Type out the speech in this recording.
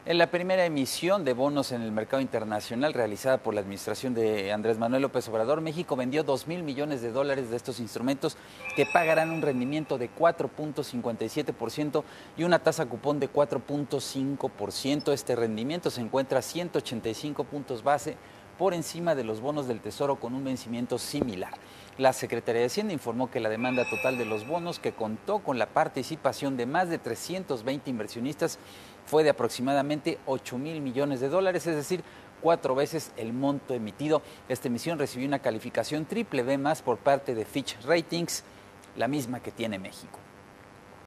En la primera emisión de bonos en el mercado internacional realizada por la administración de Andrés Manuel López Obrador, México vendió 2.000 millones de dólares de estos instrumentos que pagarán un rendimiento de 4.57% y una tasa cupón de 4.5%. Este rendimiento se encuentra a 185 puntos base por encima de los bonos del Tesoro con un vencimiento similar. La Secretaría de Hacienda informó que la demanda total de los bonos, que contó con la participación de más de 320 inversionistas, fue de aproximadamente 8.000 millones de dólares, es decir, 4 veces el monto emitido. Esta emisión recibió una calificación triple B más por parte de Fitch Ratings, la misma que tiene México.